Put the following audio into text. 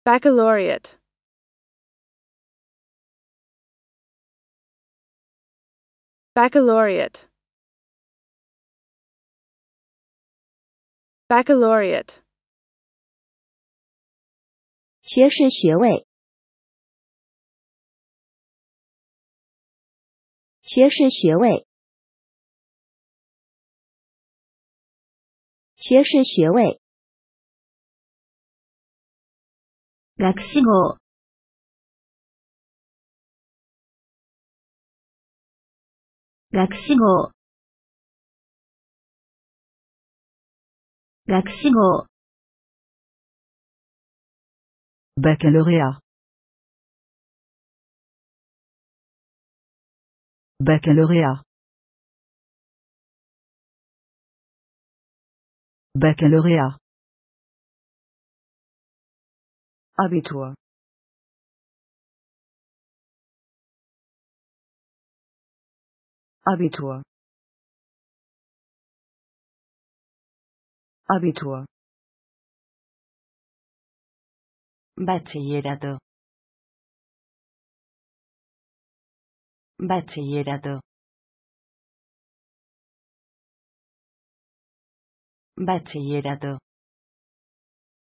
Baccalaureate. Baccalaureate. Baccalaureate. 学士学位，学士学位，学士学位。学士号，学士号，学士号。 Baccalauréat. Baccalauréat. Baccalauréat. Abitur. Abitur. Abitur. Bachillerato. Bachillerato. Bachillerato.